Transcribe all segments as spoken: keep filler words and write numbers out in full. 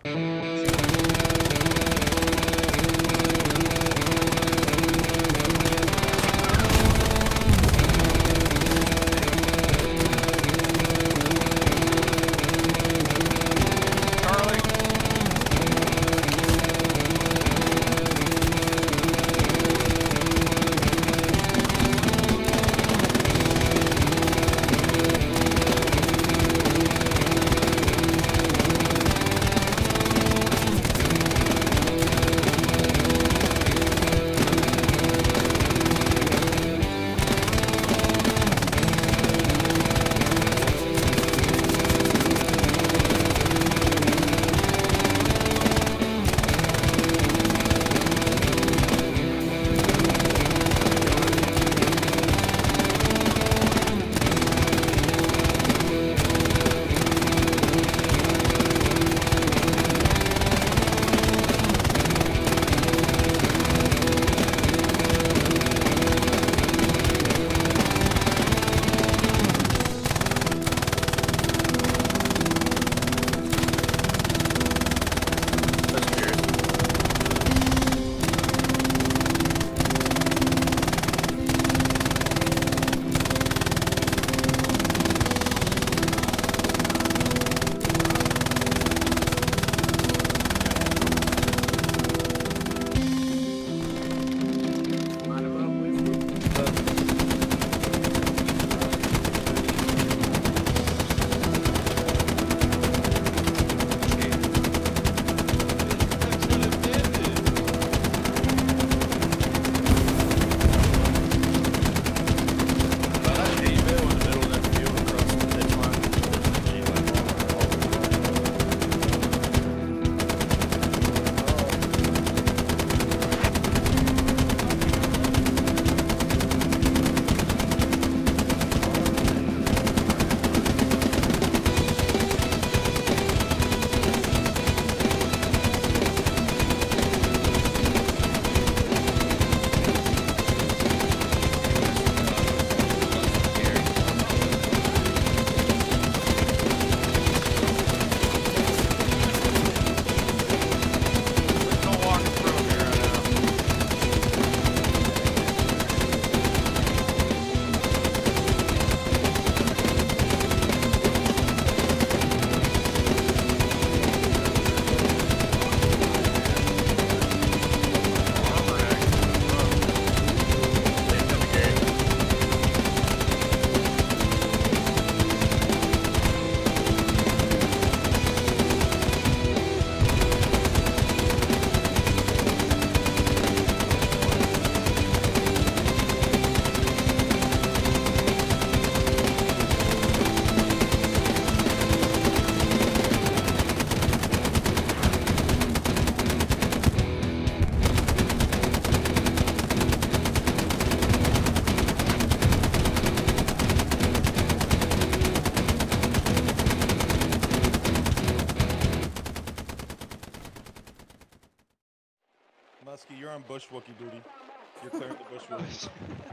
Muskie, you're on bush Wookie duty. You're clearing the bush Wookie.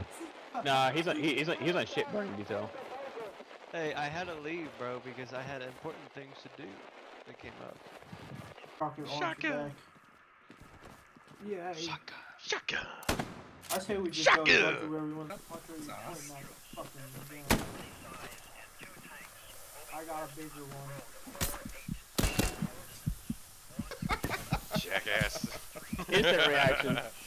Nah, he's on, he, he's on, he's on shit burning detail. Hey, I had to leave, bro, because I had important things to do that came up. Shotgun! Yeah. Shotgun! Shotgun! I say we just Shotgun! go back to where we want to fucking down. I got a bigger one. Jackass. Instant reaction.